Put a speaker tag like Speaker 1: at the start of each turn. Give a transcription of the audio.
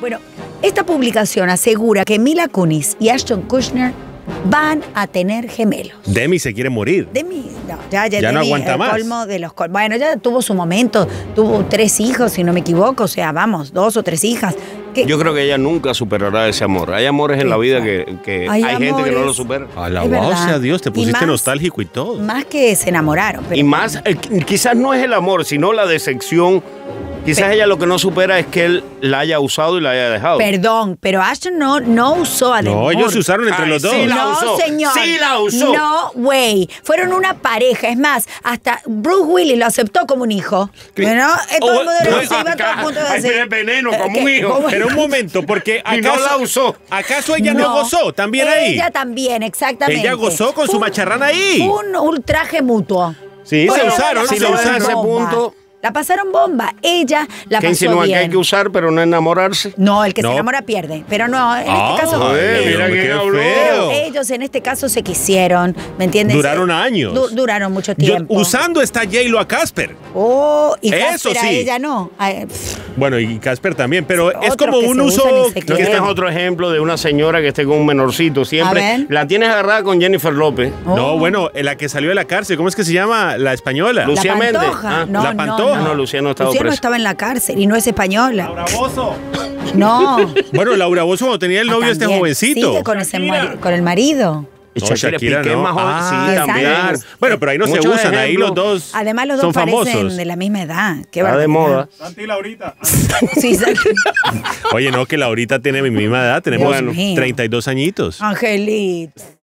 Speaker 1: Bueno, esta publicación asegura que Mila Kunis y Ashton Kutcher van a tener gemelos.
Speaker 2: Demi se quiere morir.
Speaker 1: Demi, no, ya
Speaker 2: no
Speaker 1: Demi,
Speaker 2: aguanta
Speaker 1: el
Speaker 2: más.
Speaker 1: colmo de los colmos. Bueno, ya tuvo su momento, tuvo 3 hijos, si no me equivoco, o sea, vamos, 2 o 3 hijas.
Speaker 3: Yo creo que ella nunca superará ese amor. Hay amores en la vida que hay gente que no lo supera.
Speaker 2: Alabado sea Dios, te pusiste nostálgico y todo.
Speaker 1: Más que se enamoraron. Pero
Speaker 3: y más, quizás no es el amor, sino la decepción. Quizás ella lo que no supera es que él la haya usado y la haya dejado.
Speaker 1: Perdón, pero Ashton no usó a Demi Moore.
Speaker 2: No, ellos se usaron entre los dos.
Speaker 3: Sí la
Speaker 1: No,
Speaker 3: usó.
Speaker 1: señor.
Speaker 3: Sí la usó.
Speaker 1: No, güey. Fueron una pareja. Es más, hasta Bruce Willis lo aceptó como un hijo. ¿No? Todo el mundo se iba a todo punto de
Speaker 3: Ahí
Speaker 1: decir.
Speaker 3: tiene veneno como un hijo.
Speaker 2: Pero un momento, porque
Speaker 3: Y no la usó.
Speaker 2: ¿Acaso ella no gozó también ahí?
Speaker 1: Ella también, exactamente.
Speaker 2: Ella gozó con su macharrana ahí.
Speaker 1: Fue un ultraje mutuo.
Speaker 2: Sí, se
Speaker 1: Bueno,
Speaker 2: usaron.
Speaker 1: la
Speaker 3: Si lo
Speaker 1: pasaron
Speaker 3: usan a ese
Speaker 1: bomba.
Speaker 3: punto.
Speaker 1: La pasaron bomba. Ella la
Speaker 3: Que
Speaker 1: pasó
Speaker 3: insinúan
Speaker 1: bien.
Speaker 3: que hay que usar, pero no enamorarse.
Speaker 1: No, el que se
Speaker 2: No.
Speaker 1: enamora pierde. Pero no, en este caso.
Speaker 3: mira
Speaker 2: qué
Speaker 3: quién habló.
Speaker 1: Pero
Speaker 2: feo.
Speaker 1: ellos en este caso se quisieron, ¿me entiendes?
Speaker 2: Duraron años.
Speaker 1: Duraron mucho tiempo.
Speaker 2: Usando esta J-Lo a Casper.
Speaker 1: Oh, y
Speaker 2: Eso
Speaker 1: Casper a
Speaker 2: sí.
Speaker 1: ella no. Ay,
Speaker 2: Bueno, y Casper también, pero
Speaker 1: Sí,
Speaker 2: es
Speaker 1: otros
Speaker 2: como
Speaker 1: que
Speaker 2: un
Speaker 1: se
Speaker 2: uso
Speaker 1: usan y se
Speaker 2: que
Speaker 1: quieren.
Speaker 3: Este es otro ejemplo de una señora que esté con un menorcito.
Speaker 1: A
Speaker 3: Siempre
Speaker 1: ver.
Speaker 3: la tienes agarrada con Jennifer López.
Speaker 2: No, bueno, la que salió de la cárcel, ¿cómo es que se llama? La española.
Speaker 3: Lucía
Speaker 1: la
Speaker 3: Méndez.
Speaker 1: Pantoja.
Speaker 3: Ah,
Speaker 1: No,
Speaker 2: la Pantoja.
Speaker 3: No, Lucía no estaba
Speaker 1: Lucía no
Speaker 3: presa.
Speaker 1: estaba en la cárcel y no es española.
Speaker 4: Laura Bozzo.
Speaker 1: No.
Speaker 2: Bueno, Laura Bozzo cuando tenía el novio este
Speaker 1: También.
Speaker 2: jovencito.
Speaker 1: Sigue con, con el marido.
Speaker 3: Y
Speaker 2: No,
Speaker 3: Shakira
Speaker 2: Shakira
Speaker 3: Piqué
Speaker 2: no.
Speaker 3: más joven.
Speaker 2: Ah,
Speaker 3: Sí, también.
Speaker 1: claro.
Speaker 2: Bueno, pero ahí no
Speaker 3: Muchos
Speaker 2: se usan, ahí
Speaker 3: ejemplos.
Speaker 2: los dos
Speaker 1: Además, los
Speaker 2: son
Speaker 1: dos parecen
Speaker 2: famosos.
Speaker 1: de la misma edad. Qué
Speaker 3: Está de
Speaker 1: barbaridad.
Speaker 3: moda.
Speaker 4: Santi y Laurita.
Speaker 1: Sí, exacto.
Speaker 2: Oye, no, que Laurita tiene mi misma edad, tenemos
Speaker 3: Bueno.
Speaker 2: 32 añitos.
Speaker 1: Angelito.